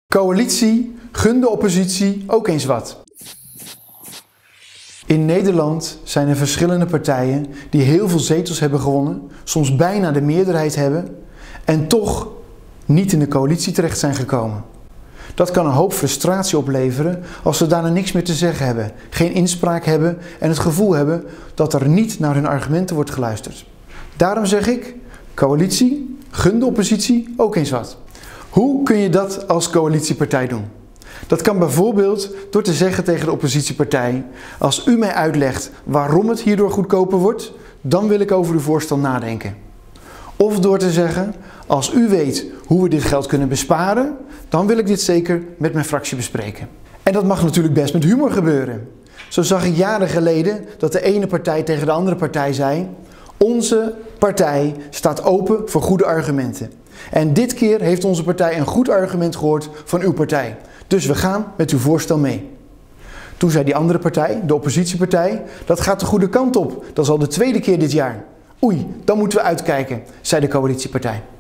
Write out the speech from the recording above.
Coalitie, gun de oppositie ook eens wat. In Nederland zijn er verschillende partijen die heel veel zetels hebben gewonnen, soms bijna de meerderheid hebben en toch niet in de coalitie terecht zijn gekomen. Dat kan een hoop frustratie opleveren als ze daarna niks meer te zeggen hebben, geen inspraak hebben en het gevoel hebben dat er niet naar hun argumenten wordt geluisterd. Daarom zeg ik, coalitie, gun de oppositie ook eens wat. Hoe kun je dat als coalitiepartij doen? Dat kan bijvoorbeeld door te zeggen tegen de oppositiepartij: als u mij uitlegt waarom het hierdoor goedkoper wordt, dan wil ik over uw voorstel nadenken. Of door te zeggen: als u weet hoe we dit geld kunnen besparen, dan wil ik dit zeker met mijn fractie bespreken. En dat mag natuurlijk best met humor gebeuren. Zo zag ik jaren geleden dat de ene partij tegen de andere partij zei: onze partij staat open voor goede argumenten. En dit keer heeft onze partij een goed argument gehoord van uw partij. Dus we gaan met uw voorstel mee. Toen zei die andere partij, de oppositiepartij: dat gaat de goede kant op. Dat is al de tweede keer dit jaar. Oei, dan moeten we uitkijken, zei de coalitiepartij.